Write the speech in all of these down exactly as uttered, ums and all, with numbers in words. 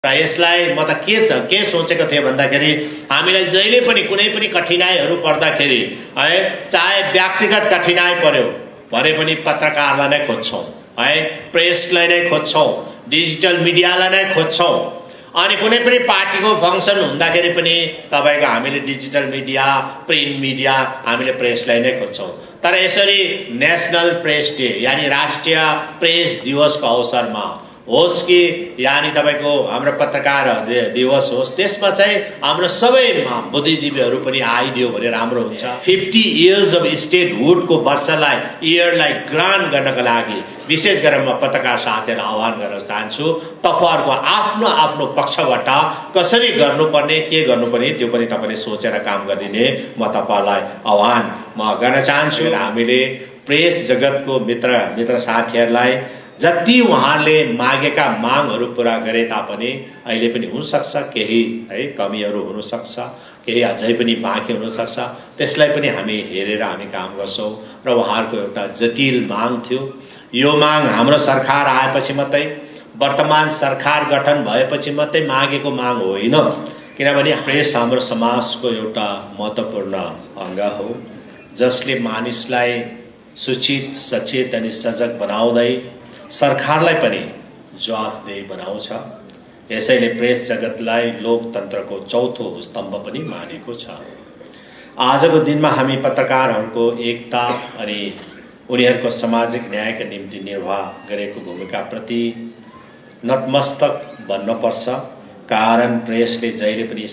र यसलाई म त के छ के सोचेको थिएँ भन्दाखेरि हामीलाई जहिले पनि कुनै पनि कठिनाइहरू पर्दाखेरि है चाहे व्यक्तिगत कठिनाइ पर्यो भने पनि पत्रकारलाई नै खोज्छौँ है प्रेसलाई नै खोज्छौँ डिजिटल मिडियालाई नै खोज्छौँ अनि कुनै पनि पार्टीको फंक्सन हुँदाखेरि पनि तपाईको हामीले डिजिटल मिडिया प्रिन्ट मिडिया हामीले प्रेसलाई नै खोज्छौँ तर यसरी नेशनल प्रेस डे यानी राष्ट्रिय प्रेस दिवसको अवसरमा होस् कि यानी तपाईको हाम्रो पत्रकार दिवस होस् त्यसमा चाहिँ हाम्रो सबै बुद्धिजीवीहरू पनि आइदियो भने राम्रो हुन्छ। फिफ्टी इयर्स अफ स्टेटहुडको वर्षलाई इयरलाई ग्रान्ड गर्नका लागि विशेष गरेर म पत्रकार साथीहरूलाई आह्वान गर्न चाहन्छु तपाईहरुको आफ्नो आफ्नो पक्षबाट कसरी गर्नुपर्ने के गर्नुपर्ने त्यो पनि तपाईले सोचेर काम गरिदिने म तपाईलाई आह्वान म गर्न चाहन्छु। हामीले प्रेस जगतको मित्र मित्र साथीहरूलाई जति उहाँले मागेका मागहरू पूरा गरे तापनि अहिले पनि हुन सक्छ केही है कमीहरू हुन सक्छ केही अझै पनि बाँकी हुन सक्छ त्यसलाई पनि हामी हेरेर हामी काम गर्छौं र उहाँहरुको एउटा जटिल माग थियो। यो माग हाम्रो सरकार आएपछि मात्रै वर्तमान सरकार गठन भएपछि मात्रै मागेको माग होइन किनभने प्रेस हाम्रो समाजको एउटा महत्त्वपूर्ण अङ्ग हो जसले मानिसलाई सूचित सचेत अनि सजग बनाउँदै सरकारलाई पनि जवाफदेही बनाउँछ। यसैले प्रेस जगतलाई लोकतन्त्रको चौथो स्तम्भ पनि मानेको छ। आजको दिनमा हामी पत्रकारहरूको एकता अनि उनीहरूको सामाजिक न्यायका निम्ति निर्वाह गरेको भूमिकाप्रति नतमस्तक बन्नुपर्छ कारण प्रेसले जहिले पनि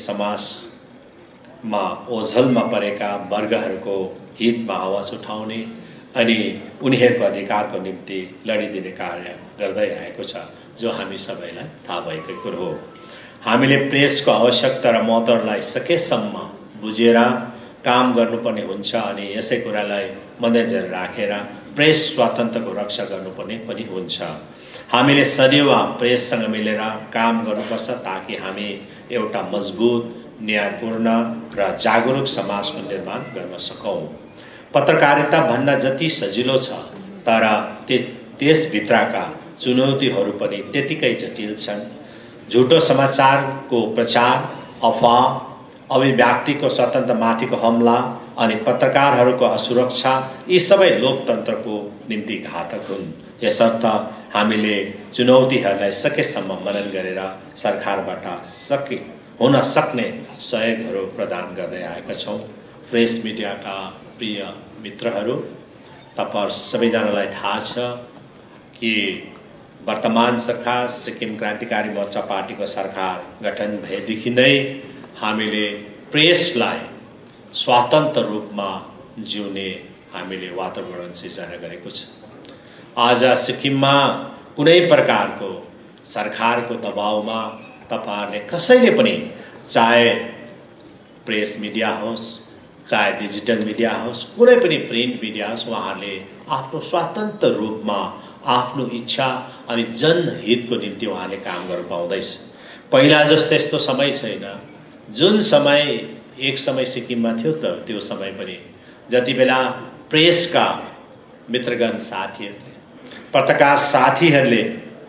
समाजमा ओझलमा परेका वर्गहरूको हितमा आवाज उठाउने अनि उनीहरूको अधिकारको निम्ति लडिदिने कार्य गर्दै आएको छ जो हामी सबैलाई थाहा भएकै कुरो हो। हामीले प्रेसको आवश्यकता र महत्त्वलाई सकेसम्म बुझेर काम गर्नुपर्ने हुन्छ अनि यसै कुरालाई मध्यनजर राखेर प्रेस स्वतन्त्रको रक्षा गर्नुपर्ने पनि हुन्छ। हामीले सदैव प्रेससँग मिलेर काम गर्नुपर्छ ताकि हामी एउटा मजबुत न्यायपूर्ण र जागरुक समाजको निर्माण गर्न सकौं। पत्रकारिता भन्न जति सजिलो छ तर त्यसभित्रका चुनौतीहरू पनि त्यतिकै जटिल छन्। झुटो समाचारको प्रचार अफवाह अभिव्यक्तिको स्वतन्त्रमाथिको हमला अनि पत्रकारहरूको असुरक्षा यी सबै लोकतन्त्रको निम्ति घातक हुन्। यसर्थ हामीले चुनौतीहरूलाई सकेसम्म मनन गरेर सरकारबाट सके हुन सक्ने सहयोगहरू प्रदान गर्दै आएका छौं। प्रेस मिडियाका प्रिय मित्रहरू तपाईहरु सबैजनालाई थाहा छ कि वर्तमान सरकार सिक्किम क्रान्तिकारी मोर्चा पार्टीको सरकार गठन भएदेखि नै हामीले प्रेसलाई स्वतन्त्र रूपमा जिउने हामीले वातावरण सिर्जना गरेको छ। आज सिक्किममा कुनै प्रकारको सरकारको दबावमा तपाईहरुले कसैले पनि चाहे प्रेस मिडिया होस् चाहे डिजिटल मिडिया होस् कुनै पनि प्रिन्ट मिडिया होस् उहाँहरूले आफ्नो स्वतन्त्र रूपमा आफ्नो इच्छा अनि जनहितको निम्ति उहाँले काम गर्न पाउँदैछ। पहिला जस्तो यस्तो समय छैन। जुन समय एक समय सिक्किममा थियो त त्यो समय पनि जति बेला प्रेसका मित्रगण साथीहरूले पत्रकार साथीहरूले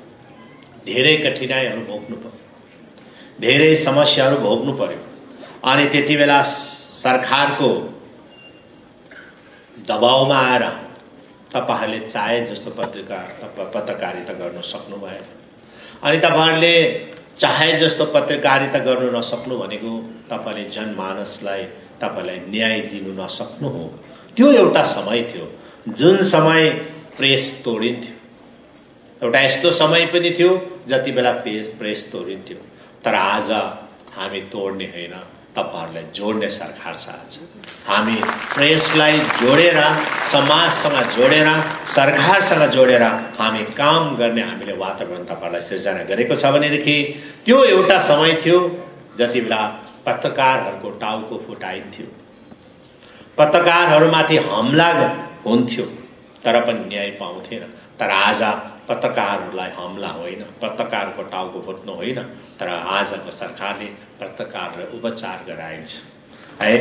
धेरै कठिनाइहरू भोग्नु पर्यो धेरै समस्याहरू भोग्नु पर्यो अनि त्यति बेला सरकारको दबावमा आएर तपाईहरुले चाहे जस्तो पत्रिका पत्रकारिता गर्न सक्नु भएन अनि तपाईहरुले चाहे जस्तो पत्रकारिता गर्न नसक्नु भनेको तपाईले जनमानसलाई तपाईलाई न्याय दिनु नसक्नु हो। त्यो एउटा समय थियो जुन समय प्रेस तोडिन्थ्यो। एउटा यस्तो समय पनि थियो जति बेला प्रेस तोडिन्थ्यो तर आज हामी तोड्ने होइन तपाईहरुलाई जोड्ने सरकार छ। आज हामी प्रेसलाई जोडेर समाजसँग जोडेर सरकारसँग जोडेर हामी काम गर्ने हामीले वातावरण तपाईहरुलाई सिर्जना गरेको छ भनेदेखि त्यो एउटा समय थियो जति बेला पत्रकारहरूको टाउको फुटाइन्थ्यो पत्रकारहरूमाथि हमला हुन्थ्यो तर पनि न्याय पाउँथेन। तर आज पत्रकारहरूलाई हमला होइन पत्रकारको टाउको फुट्नु होइन तर आजको सरकारले पत्रकारलाई उपचार गराइन्छ है।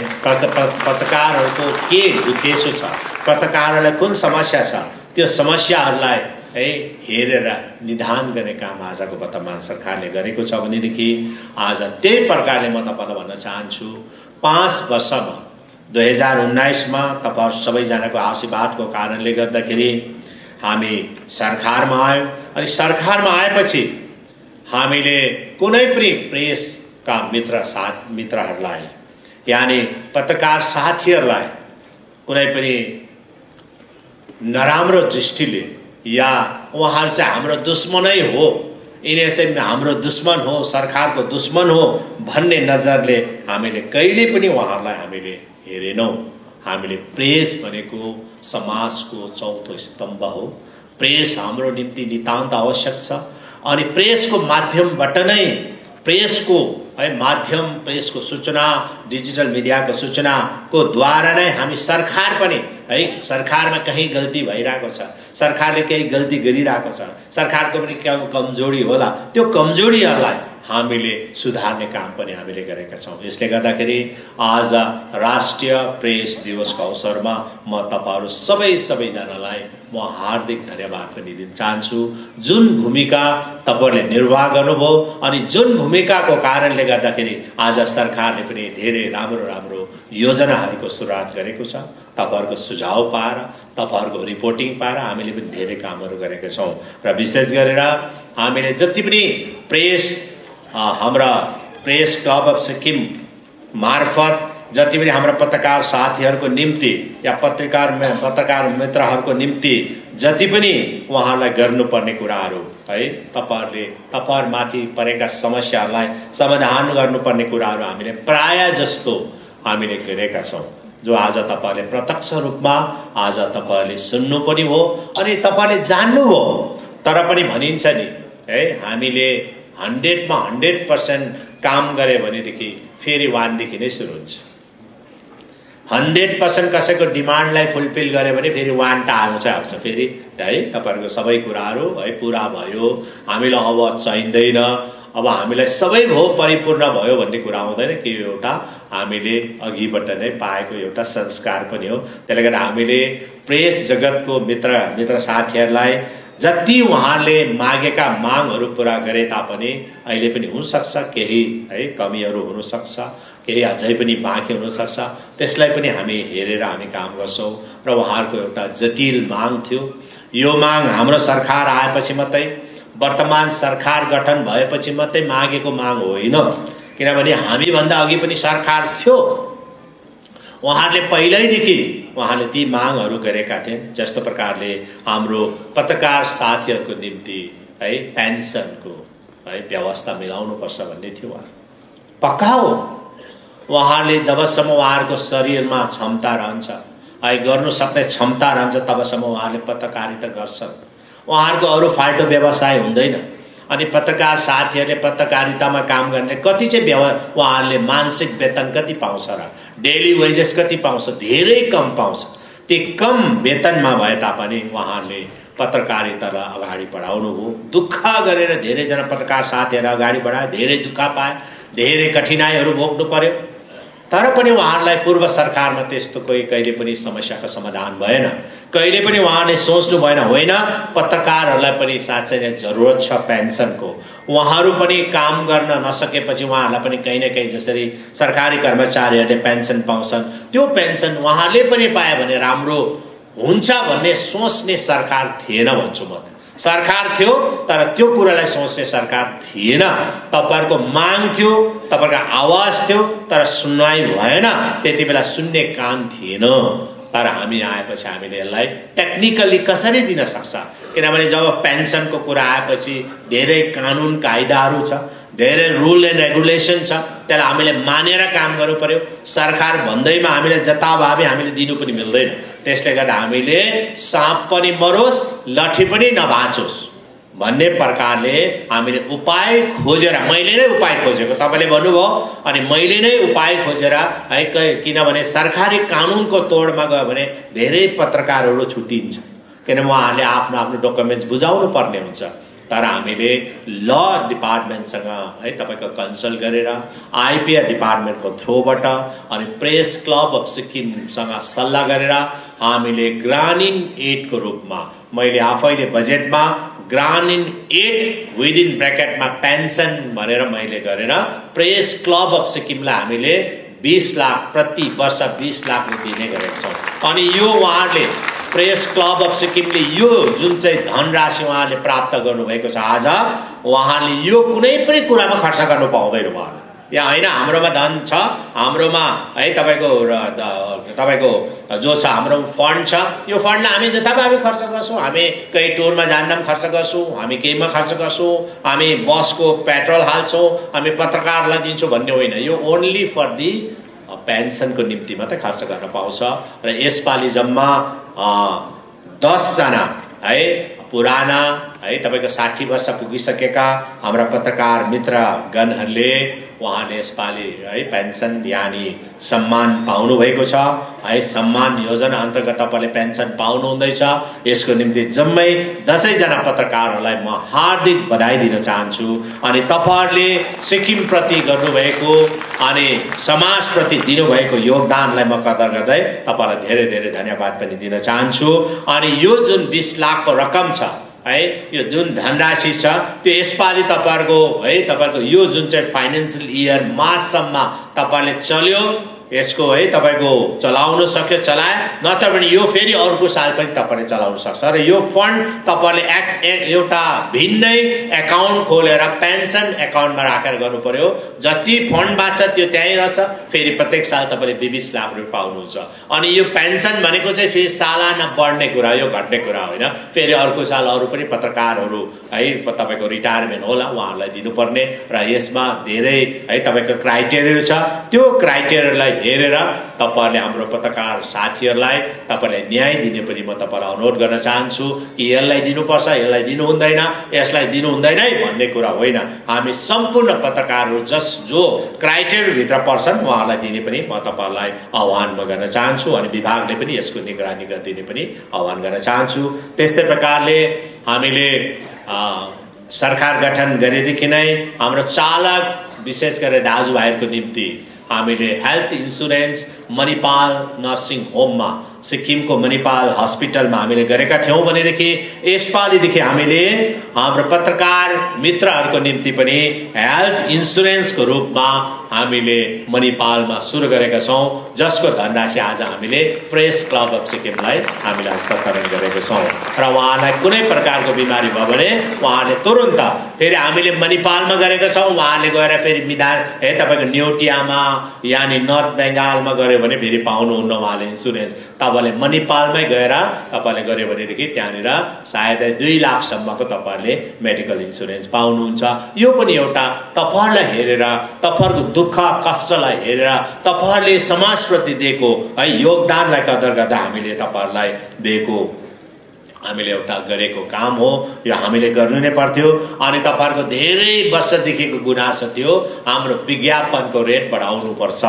पत्रकारहरूको के उद्देश्य छ पत्रकारहरूलाई कुन समस्या छ त्यो समस्याहरूलाई है हेरेर निदान गर्ने काम आजको वर्तमान सरकारले गरेको छ भनेदेखि आज त्यही प्रकारले म तपाईलाई भन्न चाहन्छु पाँच वर्षमा दुई हजार उन्नाइसमा तपाईहरु सबैजनाको आशीर्वादको कारणले गर्दाखेरि हामी सरकारमा आयौं अनि सरकारमा आएपछि हामीले कुनै पनि प्रेसका मित्र साथ मित्रहरूलाई यानी पत्रकार साथीहरूलाई कुनै पनि नराम्रो दृष्टिले या उहाँहरु चाहिँ हाम्रो दुश्मनै हो यिनी चाहिँ हाम्रो दुश्मन हो सरकारको दुश्मन हो भन्ने नजरले हामीले कहिले पनि उहाँहरुलाई हामीले हेरेनौं। हामीले प्रेस भनेको समाजको चौथो स्तम्भ हो। प्रेस हाम्रो निम्ति नितान्त आवश्यक छ अनि प्रेसको माध्यमबाट नै प्रेसको है माध्यम प्रेसको सूचना डिजिटल मिडियाको सूचनाको द्वारा नै हामी सरकार पनि है सरकारमा कहीं गल्ती भइराको छ सरकारले केही गल्ती गरिराको छ सरकारको पनि केही कमजोरी होला त्यो कमजोरीहरुलाई हामीले सुधार्ने काम पनि हामीले गरेका छौं। यसले गर्दाखेरि आज राष्ट्रिय प्रेस दिवसको अवसरमा म तपाईहरु सबै सबैजनालाई म हार्दिक धन्यवाद पनि दिन चाहन्छु जुन भूमिका तपाईहरुले निर्वाह गर्नुभयो अनि जुन भूमिकाको कारणले गर्दाखेरि आज सरकारले पनि धेरै राम्रो राम्रो योजनाहरुको सुरुवात गरेको छ। तपाईहरुको सुझाव पाएर तपाईहरुको रिपोर्टिङ पाएर हामीले पनि धेरै कामहरु गरेका छौं र विशेष गरेर हामीले जति पनि प्रेस हाम्रा प्रेस क्लब अफ सिक्किम मार्फत जति पनि हाम्रा पत्रकार साथीहरुको निम्ति या पत्रकार पत्रकार मित्रहरुको निम्ति जति पनि उहाँहरुलाई गर्नुपर्ने कुराहरु है तपाईहरुले तपाईहरुमाथि परेका समस्याहरुलाई समाधान गर्नुपर्ने कुराहरु हामीले प्राय जस्तो हामीले गरेका छौं जो आज तपाईहरुले प्रत्यक्ष रूपमा आज तपाईहरुले सुन्नु पनि हो अनि तपाईहरुले जान्नु हो। तर पनि भनिन्छ नि है हामीले हन्ड्रेड मा हन्ड्रेड पर्सेंट काम गरे भनेदेखि फेरि वान देखि नै सुरु हुन्छ। हन्ड्रेड पर्सेंट कसैको डिमान्डलाई फुलफिल गरे भने फेरि वान टा आउँछ आउँछ फेरि है तपाईहरुको सबै कुराहरु है पूरा भयो हामीलाई अब चाहिँदैन अब हामीलाई सबै भो परिपूर्ण भयो भन्ने कुरा आउँदैन कि यो एउटा हामीले अघिबाट नै पाएको एउटा संस्कार पनि हो। त्यसले गर्दा हामीले प्रेस जगतको मित्र मित्र साथीहरुलाई जति उहाँले मागेका मागहरु पूरा गरे तापनि अहिले पनि हुन सक्छ केही है कमीहरु हुन सक्छ केही अझै पनि बाँकी हुन सक्छ त्यसलाई पनि हामी हेरेर हामी काम गर्छौं र उहाँहरुको एउटा जटिल माग थियो। यो माग हाम्रो सरकार आएपछि मात्रै वर्तमान सरकार गठन भएपछि मात्रै मागेको माग होइन किनभने हामी भन्दा अघि पनि सरकार थियो उहाँहरुले पहिल्यैदेखि उहाँले ती मागहरु गरेका थिए जस्तो प्रकारले हाम्रो पत्रकार साथीहरुको निम्ति है पेन्सनको है व्यवस्था मिलाउनु पर्छ भन्ने थियो पक्का हो। उहाँले जबसम्म उहाँहरुको शरीरमा क्षमता रहन्छ है गर्नु सक्ने क्षमता रहन्छ तबसम्म उहाँले पत्रकारिता गर्छन्। उहाँहरुको अरु फाल्टो व्यवसाय हुँदैन अनि पत्रकार साथीहरुले पत्रकारितामा काम गर्ने कति चाहिँ उहाँहरुले मानसिक वेतन कति पाउँछ र डेली वेजेस कति पाउँछ धेरै कम पाउँछ। ती कम वेतनमा भए तापनि उहाँहरुले पत्रकारितालाई अगाडि बढाउनु हो। दुःख गरेर धेरै जना पत्रकार साथीहरु अगाडि बढाए धेरै दुःख पाए धेरै कठिनाइहरु भोग्नु पर्यो तर पनि उहाँहरुलाई पूर्व सरकारमा त्यस्तो कोही कहिले पनि समस्याको समाधान भएन कहिले पनि उहाँले सोच्नु भएन होइन पत्रकारहरुलाई पनि साँच्चै नै जरुरत छ पेन्सनको। उहाँहरु पनि काम गर्न नसकेपछि उहाँहरुलाई पनि कहीं न कहीं जसरी सरकारी कर्मचारीहरुले पेन्सन पाउँछन् त्यो पेन्सन उहाँले पनि पाए भने राम्रो हुन्छ भन्ने सोच्ने सरकार थिएन भन्छु म। सरकार थियो तर त्यो कुरालाई सोच्ने सरकार थिएन। तपाईहरुको माग थियो तपाईहरुको आवाज थियो तर सुनवाई भएन त्यतिबेला सुन्ने कान थिएन। तर हामी आएपछि हामीले यसलाई टेक्निकली कसरी दिन सक्छ किनभने जब पेन्सनको कुरा आएपछि धेरै कानुन कायदाहरु छ धेरै रुल एन्ड रेगुलेसन छ त्यसलाई हामीले मानेर काम गर्नु पर्यो। सरकार भन्दैमा हामीले जताभावी हामीले दिनु पनि मिल्दैन। त्यसले गर्दा हामीले साँप पनि मरोस् लठी पनि नभाँचोस् भन्ने प्रकारले हामीले उपाय खोजेर मैले नै उपाय खोजेको तपाईले भन्नुभयो अनि मैले नै उपाय खोजेर है किनभने सरकारी कानुनको तोडमा गयो भने धेरै पत्रकारहरु छुटिन्छ किनभने उहाँहरूले आफ्नो आफ्नो डकुमेन्ट्स बुझाउनु पर्ने हुन्छ तर हामीले ल डिपार्टमेन्टसँग है तपाईको कन्सल्ट गरेर आइपिआर डिपार्टमेन्टको थ्रुबाट अनि प्रेस क्लब अफ सिक्किमसँग सल्लाह गरेर हामीले ग्रामीण एडको रूपमा मैले आफैले बजेटमा ग्रामीण एड विदिन ब्र्याकेटमा पेन्सन भनेर मैले गरेर प्रेस क्लब अफ सिक्किमलाई हामीले बीस लाख प्रति वर्ष बीस लाख दिने गरेका छौँ। अनि यो उहाँहरूले प्रेस क्लब अफ सिक्किमले यो जुन चाहिँ धनराशि उहाँहरूले प्राप्त गर्नुभएको छ आज उहाँले यो कुनै पनि कुरामा खर्च गर्नु पाउँदैन। उहाँले या होइन हाम्रोमा धन छ, हाम्रोमा है तपाईँको तपाईँको जो छ हाम्रो फन्ड छ, यो फन्डलाई हामी जताभावी खर्च गर्छौँ। हामी कहीँ टुरमा जान्न पनि खर्च गर्छौँ, हामी केहीमा खर्च गर्छौँ, हामी बसको पेट्रोल हाल्छौँ, हामी पत्रकारलाई दिन्छौँ भन्ने होइन। यो ओन्ली फर दि पेन्सनको निम्ति मात्रै खर्च गर्न पाउँछ। र यसपालि जम्मा दसजना है पुराना है तपाईको साठी वर्ष पुगिसकेका हाम्रा पत्रकार मित्रगणहरूले उहाँले यसपालि है पेन्सन यानी सम्मान पाउनु भएको छ है। सम्मान योजना अन्तर्गत तपाईले पेन्सन पाउनु हुँदैछ। यसको निम्ति जम्मै दसैँ जना पत्रकारहरूलाई म हार्दिक बधाई दिन चाहन्छु। अनि तपाईहरुले सिक्किम प्रति गर्नुभएको अनि समाज प्रति दिनुभएको योगदानलाई म कदर गर्दै तपाईलाई धेरै धेरै धन्यवाद पनि दिन चाहन्छु। अनि यो जुन बीस लाखको रकम छ है, यो जुन धनराशि छ त्यो यसपालि तपाईहरुको है तपाईहरुको यो जुन चाहिँ फाइनान्शियल इयर मार्चसम्म तपाईले चल्यो यसको है तपाईको चलाउन सक्यो चलाए, नत्र भने यो फेरि अर्को साल पनि तपाईले चलाउन सक्छ। र यो फन्ड तपाईले एउटा भिन्नै एकाउन्ट खोलेर पेन्सन एकाउन्टमा राखेर गर्नु पर्यो। जति फन्ड बाँच्छ त्यो त्यहीँ रहन्छ, फेरि प्रत्येक साल तपाईले बीस लाख रुपियाँ पाउनुहुन्छ। अनि यो पेन्सन भनेको चाहिँ फेरि सालाना बढ्ने कुरा, यो घट्ने कुरा होइन। फेरि अर्को साल अरू पनि पत्रकारहरू है तपाईको रिटायरमेन्ट होला उहाँहरूलाई दिनुपर्ने र यसमा धेरै है तपाईको क्राइटेरिया छ। त्यो क्राइटेरियालाई हेरेर तपाईहरुले हाम्रो पत्रकार साथीहरूलाई तपाईले न्याय दिने पनि म तपाईलाई अनुरोध गर्न चाहन्छु कि यसलाई दिनुपर्छ, यसलाई दिनु हुँदैन, यसलाई दिनु हुँदैन भन्ने कुरा होइन। हामी सम्पूर्ण पत्रकारहरू जस जो क्राइटेरिया भित्र पर्छन् उहाँहरूलाई दिने पनि म तपाईहरुलाई आह्वान गर्न चाहन्छु। अनि विभागले पनि यसको निगरानी गरिदिने पनि आह्वान गर्न चाहन्छु। त्यस्तै प्रकारले हामीले सरकार गठन गरेदेखि नै हाम्रो चालक विशेष गरेर दाजुभाइहरूको निम्ति हामीले हेल्थ इन्सुरेन्स मणिपाल नर्सिङ होममा सिक्किमको मणिपाल हस्पिटलमा हामीले गरेका थियौँ भनेदेखि यसपालिदेखि हामीले हाम्रो पत्रकार मित्रहरूको निम्ति पनि हेल्थ इन्सुरेन्सको रूपमा हामीले मणिपालमा सुरु गरेका छौँ, जसको धनराशि आज हामीले प्रेस क्लब अफ सिक्किमलाई हामीले हस्तान्तरण गरेका छौँ। र उहाँलाई कुनै प्रकारको बिमारी भयो भने उहाँले तुरुन्त फेरि हामीले मणिपालमा गरेका छौँ, उहाँले गएर फेरि मिदान है तपाईँको न्युटियामा यानि नर्थ बेङ्गालमा गऱ्यो भने फेरि पाउनुहुन्न उहाँले इन्सुरेन्स। तपाईँले मणिपालमै गएर तपाईँले गऱ्यो भनेदेखि त्यहाँनिर सायदै दुई लाखसम्मको तपाईँहरूले मेडिकल इन्सुरेन्स पाउनुहुन्छ। यो पनि एउटा तपाईँहरूलाई हेरेर तपाईँहरूको दुःख कष्टलाई हेरेर तपाईहरुले समाजप्रति दिएको है योगदानलाई कदर गर्दा हामीले तपाईहरुलाई दिएको हामीले एउटा गरेको काम हो। यो हामीले गर्नु नै पर्थ्यो। अनि तपाईहरुको धेरै वर्षदेखिको गुनासो थियो हाम्रो विज्ञापनको रेट बढाउनु पर्छ,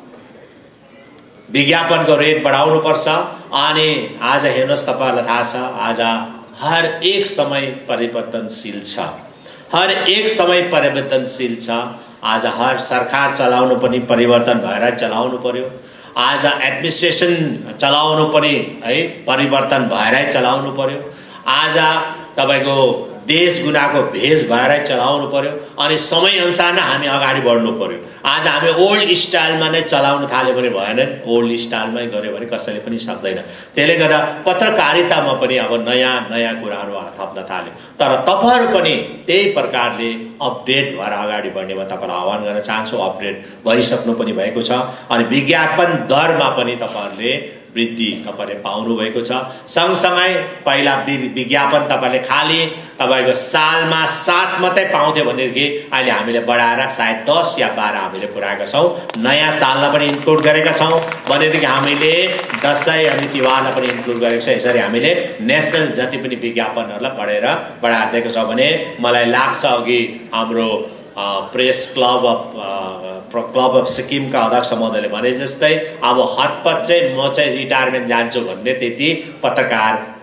विज्ञापनको रेट बढाउनु पर्छ। अनि आज हेर्नुहोस् तपाईहरुलाई थाहा छ आज हर एक समय परिवर्तनशील छ, हर एक समय परिवर्तनशील छ। आज हर सरकार चलाउनु पनि परिवर्तन भएर चलाउनु पर्यो। आज एडमिनिस्ट्रेसन चलाउनु पनि है परिवर्तन भएरै चलाउनु पर्यो। आज तपाईको देश गुनाको भेष भएरै चलाउनु पर्यो। अनि समय अनुसार नै हामी अगाडि बढ्नु पर्यो। आज हामी ओल्ड स्टाइलमा नै चलाउन थाल्यो भने भएन, ओल्ड स्टाइलमै गर्यो भने कसैले पनि सक्दैन। त्यसले गर्दा पत्रकारितामा पनि अब नयाँ नयाँ कुराहरू थप्न थाल्यो। तर तपाईहरु पनि त्यही प्रकारले अपडेट भएर अगाडि बढ्ने म तपाईलाई आह्वान गर्न चाहन्छु। अपडेट भइसक्नु पनि भएको छ। अनि विज्ञापन दरमा पनि तपाईहरुले वृद्धि तपाईले पाउनु भएको छ। सँगसँगै पहिला विज्ञापन तपाईले खाली तपाईको सालमा सात मात्रै पाउँथ्यो भनेदेखि अहिले हामीले बढाएर सायद दस या बाह्र हामीले पुर्याएका छौँ। नयाँ साललाई पनि इन्क्लुड गरेका छौँ भनेदेखि हामीले दसैँ अनि तिहारलाई पनि इन्क्लुड गरेको छ। यसरी हामीले नेसनल जति पनि विज्ञापनहरूलाई बढेर बढाइदिएको छ भने मलाई लाग्छ अघि हाम्रो press club of club of सिक्किमका अध्यक्ष महोदयले भने जस्तै अब हतपत चाहिँ म चाहिँ रिटायरमेन्ट जान्छु भन्ने त्यति पत्रकार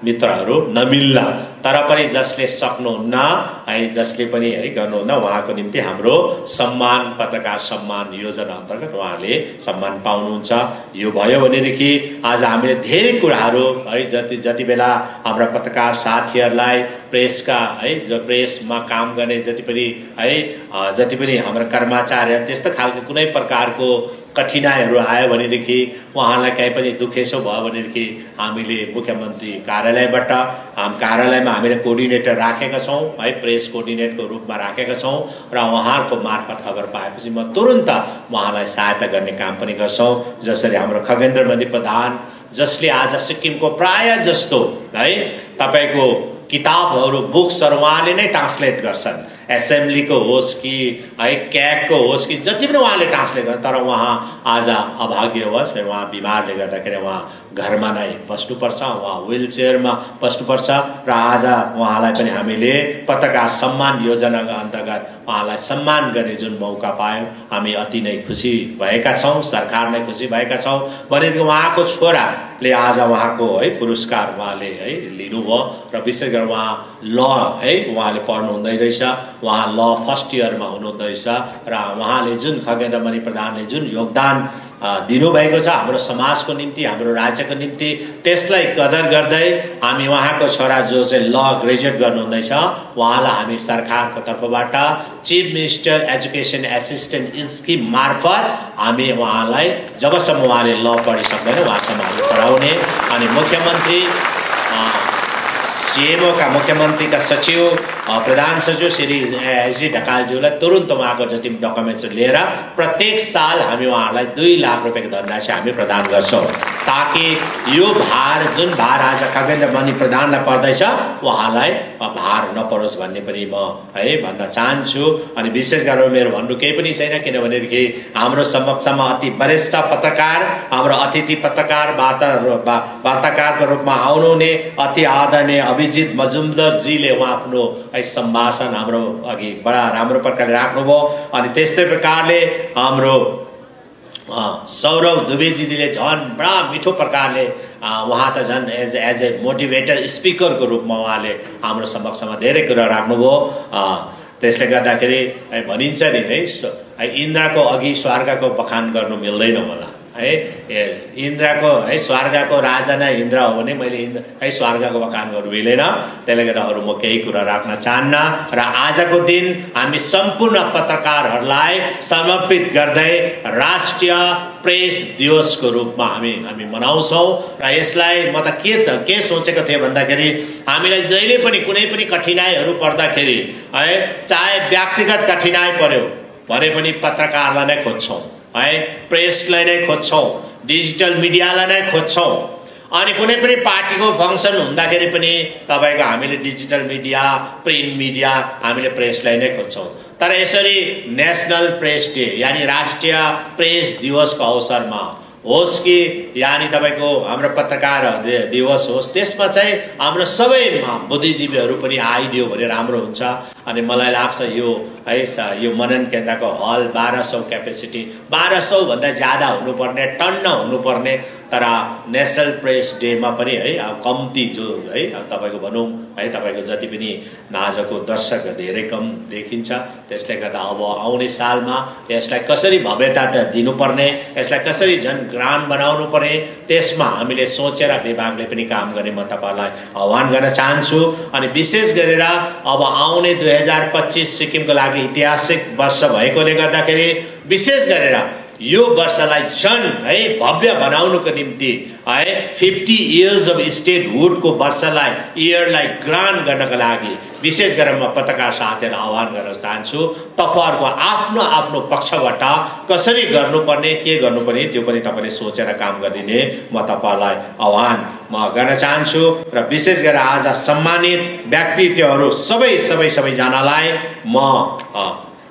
मित्रहरू नमिल्ला, तर पनि जसले सक्नुहुन्न है, जसले पनि है गर्नुहुन्न, उहाँको निम्ति हाम्रो सम्मान पत्रकार सम्मान योजना अन्तर्गत उहाँले सम्मान पाउनुहुन्छ। यो भयो भनेदेखि आज हामीले धेरै कुराहरू है, जति जति बेला हाम्रा पत्रकार साथीहरूलाई प्रेसका है, जो प्रेसमा काम गर्ने जति पनि है, जति पनि हाम्रा कर्मचारी त्यस्तो खालको कुनै प्रकारको कठिनाइहरू आयो भनेदेखि, उहाँलाई कहीँ पनि दुखेसो भयो भनेदेखि हामीले मुख्यमन्त्री कार्यालयबाट हाम कार्यालयमा हामीले कोअर्डिनेटर राखेका छौँ है, प्रेस कोअर्डिनेटरको रूपमा राखेका छौँ र उहाँहरूको मार्फत खबर पाएपछि म तुरुन्त उहाँलाई सहायता गर्ने काम पनि गर्छौँ। जसरी हाम्रो खगेन्द्र मणि प्रधान, जसले आज सिक्किमको प्राय जस्तो है तपाईँको किताबहरू बुक्सहरू उहाँले नै ट्रान्सलेट गर्छन्, एसेम्ब्लीको होस् कि है क्यागको होस् कि जति पनि उहाँले ट्रान्सलेट गर्छ। तर उहाँ आज अभाग्यवश उहाँ बिमारले गर्दाखेरि उहाँ घरमा नै बस्नुपर्छ, उहाँ व्हील चेयरमा बस्नुपर्छ र आज उहाँलाई पनि हामीले पत्रकार सम्मान योजनाका अन्तर्गत उहाँलाई सम्मान गर्ने जुन मौका पायौँ, हामी अति नै खुसी भएका छौँ, सरकार नै खुसी भएका छौँ। भनेदेखि उहाँको छोराले आज उहाँको है पुरस्कार उहाँले है लिनुभयो र विशेष गरेर उहाँ ल है उहाँले पढ्नु हुँदै रहेछ, उहाँ ल फर्स्ट इयरमा हुनुहुँदैछ र उहाँले जुन खगेन्द्र मणि प्रधानले जुन योगदान दिनुभएको छ हाम्रो समाजको निम्ति, हाम्रो राज्यको निम्ति, त्यसलाई कदर गर्दै हामी उहाँको छोरा जो चाहिँ ल ग्रेजुएट गर्नुहुँदैछ उहाँलाई हामी सरकारको तर्फबाट chief minister education assistant scheme मार्फत हामी उहाँलाई जबसम्म उहाँले ल पढिसक्दैन उहाँसम्म हामी पढाउने अनि मुख्यमन्त्री सीएमओका मुख्यमन्त्रीका सचिव प्रधान सचिव श्री एसडी ढकालज्यूलाई तुरुन्त उहाँको जति डकुमेन्ट्सहरू लिएर प्रत्येक साल हामी उहाँहरूलाई दुई लाख रुपियाँको धनराशि हामी प्रदान गर्छौँ, ताकि यो भार जुन भार आज खगेन्द्र मणि प्रधानलाई पर्दैछ उहाँलाई भार नपरोस् भन्ने पनि म है भन्न चाहन्छु। अनि विशेष गरेर मेरो भन्नु केही पनि छैन, किनभनेदेखि हाम्रो समक्षमा अति वरिष्ठ पत्रकार, हाम्रो अतिथि पत्रकार वार्ता वार्ताकारको रूपमा आउनुहुने अति आदरणीय अभिजित मजुमदारजीले उहाँ आफ्नो सम्भाषण हाम्रो अघि बडा राम्रो प्रकारले राख्नुभयो। अनि त्यस्तै प्रकारले हाम्रो सौरभ दुबेजीले झन् बडा मिठो प्रकारले उहाँ त झन् एज एज ए मोटिभेटर स्पिकरको रूपमा उहाँले हाम्रो समक्षमा धेरै कुरा राख्नुभयो। त्यसले गर्दाखेरि भनिन्छ नि है इन्द्रको अघि स्वर्गको बखान गर्नु मिल्दैन होला है, इन्द्रको है स्वर्गको राजा नै इन्द्र हो भने मैले इन्द्र है स्वर्गको बखान गर्नु मिलेन। त्यसले गर्दा अरू म केही कुरा राख्न चाहन्न र आजको दिन हामी सम्पूर्ण पत्रकारहरूलाई समर्पित गर्दै राष्ट्रिय प्रेस दिवसको रूपमा हामी हामी मनाउँछौँ र यसलाई म त के छ के सोचेको थिएँ भन्दाखेरि हामीलाई जहिले पनि कुनै पनि कठिनाइहरू पर्दाखेरि है, चाहे व्यक्तिगत कठिनाइ पर्यो भने पनि पत्रकारलाई नै खोज्छौँ है, प्रेसलाई नै खोज्छौँ, डिजिटल मिडियालाई नै खोज्छौँ। अनि कुनै पनि पार्टीको फङ्सन हुँदाखेरि पनि तपाईँको हामीले डिजिटल मिडिया प्रिन्ट मिडिया हामीले प्रेसलाई नै खोज्छौँ। तर यसरी नेसनल प्रेस डे यानि राष्ट्रिय प्रेस दिवसको अवसरमा होस् कि यानि तपाईँको हाम्रो पत्रकार दिवस होस्, त्यसमा चाहिँ हाम्रो सबै बुद्धिजीवीहरू पनि आइदियो भने राम्रो हुन्छ। अनि मलाई लाग्छ यो है यो मनन केन्द्रको हल बाह्र सौ क्यापेसिटी बाह्र सौ भन्दा ज्यादा हुनुपर्ने, टन्न हुनुपर्ने, तर नेसनल प्रेस डेमा पनि है अब कम्ती जो है तपाईँको भनौँ है तपाईँको जति पनि आजको दर्शक धेरै कम देखिन्छ। त्यसले गर्दा अब आउने सालमा यसलाई कसरी भव्यता दिनुपर्ने, यसलाई कसरी झन् ग्रान्ड बनाउनु पर्ने, त्यसमा हामीले सोचेर विभागले पनि काम गर्ने म तपाईँलाई आह्वान गर्न चाहन्छु। अनि विशेष गरेर अब आउने दुई हजार पच्चिस सिक्किमको लागि ऐतिहासिक वर्ष भएकोले गर्दाखेरि विशेष गरेर यो वर्षलाई झन् है भव्य बनाउनुको निम्ति है फिफ्टी इयर्स अफ स्टेटहुडको वर्षलाई इयरलाई ग्रान्ड गर्नको लागि विशेष गरेर म पत्रकार साथीहरूलाई आह्वान गर्न चाहन्छु। तपाईँहरूको आफ्नो आफ्नो पक्षबाट कसरी गर्नुपर्ने के गर्नुपर्ने त्यो पनि तपाईँले सोचेर काम गरिदिने म तपाईँलाई आह्वान म गर्न चाहन्छु। र विशेष गरेर आज सम्मानित व्यक्तित्वहरू सबै सबै सबैजनालाई म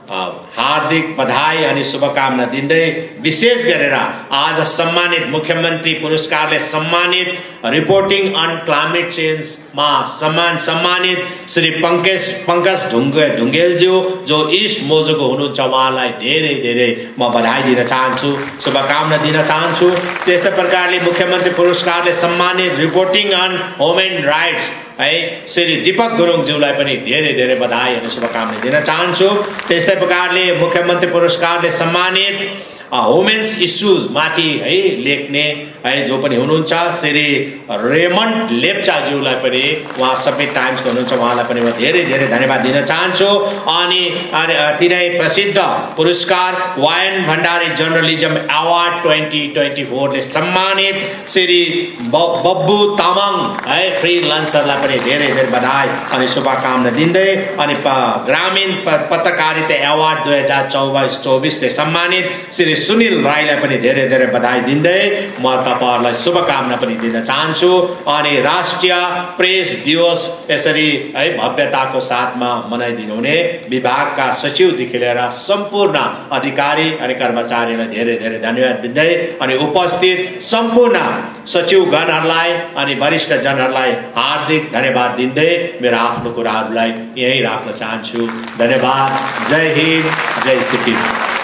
हार्दिक बधाई अनि शुभकामना दिँदै विशेष गरेर आज सम्मानित मुख्यमन्त्री पुरस्कारले सम्मानित रिपोर्टिङ अन क्लाइमेट चेन्जमा सम्मान सम्मानित श्री पंकज पंकज ढुङ्गे ढुङ्गेलज्यू जो इस्ट मोजोको हुनुहुन्छ उहाँलाई धेरै धेरै म बधाई दिन चाहन्छु, शुभकामना दिन चाहन्छु। त्यस्तै प्रकारले मुख्यमन्त्री पुरस्कारले सम्मानित रिपोर्टिङ अन ह्युमन राइट्स है श्री दीपक गुरुङज्यूलाई पनि धेरै धेरै बधाई अनि शुभकामना दिन चाहन्छु। त्यस्तै प्रकारले मुख्यमन्त्री पुरस्कारले सम्मानित वुमेन्स इस्युज माथि है लेख्ने है जो पनि हुनुहुन्छ श्री रेमन्ड लेप्चाज्यूलाई पनि उहाँ सबै टाइम्सको हुनुहुन्छ, उहाँलाई पनि म धेरै धेरै धन्यवाद दिन चाहन्छु। अनि तिनै प्रसिद्ध पुरस्कार वायन Bhandari journalism award twenty twenty फोरले सम्मानित श्री बब्बु तामाङ है फ्रीलान्सरलाई पनि धेरै धेरै बधाई अनि शुभकामना दिँदै अनि ग्रामीण पत्रकारिता अवार्ड दुई हजार चौबिस चौबिसले सम्मानित श्री सुनिल राईलाई पनि धेरै धेरै बधाई दिँदै म तपाईहरुलाई शुभकामना पनि दिन चाहन्छु। अनि राष्ट्रिय प्रेस दिवस यसरी है भव्यताको साथमा मनाइदिनु हुने विभागका सचिवदेखि लिएर सम्पूर्ण अधिकारी अनि कर्मचारीलाई धेरै धेरै धन्यवाद दिँदै अनि उपस्थित सम्पूर्ण सचिवगणहरूलाई अनि वरिष्ठ जनहरूलाई हार्दिक धन्यवाद दिँदै मेरो आफ्नो कुराहरूलाई यही राख्न चाहन्छु। धन्यवाद। जय हिन्द, जय सिक्किम।